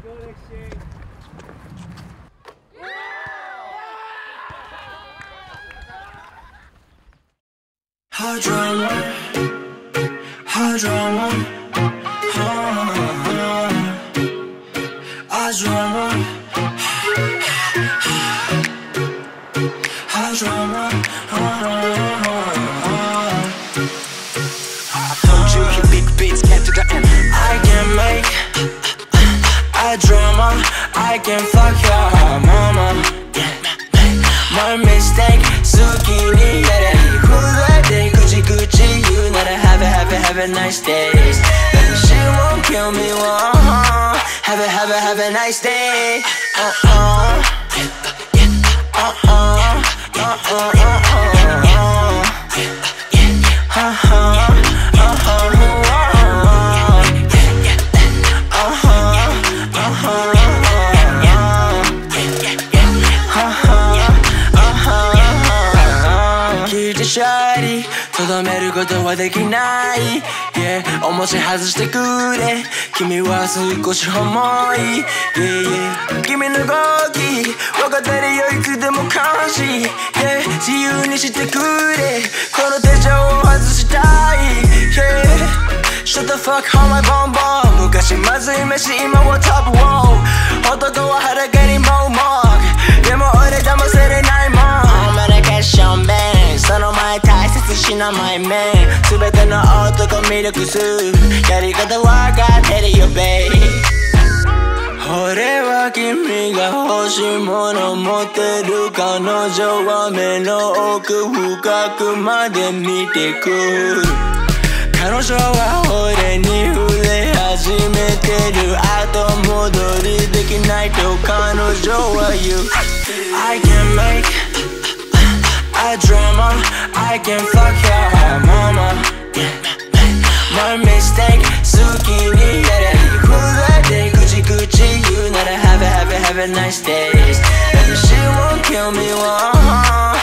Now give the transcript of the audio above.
Hard drama, hard drama, hard drama, hard drama. Told you he big beats get to the end. I can make a drama. I can fuck your mama. My mistake, zucchini, yeah. Gucci, Gucci, you gotta have a nice day. She won't kill me, have a nice day. Shawty, とどめることはできない Yeah、面白外してくれ君は少し重い Yeah、君の動き分かってるよいつでも監視 Yeah、自由にしてくれこの手錠を外したい Yeah、Shut the fuck on my bomb bomb 昔まずい飯今はトップウォー男は裸にモーモーでも俺騙せれないもんCommunication bang その前大切しなマイメン全ての男魅力するやり方わかってるよベイ俺は君が欲しいもの持ってる彼女は目の奥深くまで見てくる彼女は俺に触れ始めてる後戻りできないと彼女は言う I can make a drama I can fuck your mama My mistake zucchini yeah that day Gucci Gucci you gotta have a nice day She won't kill me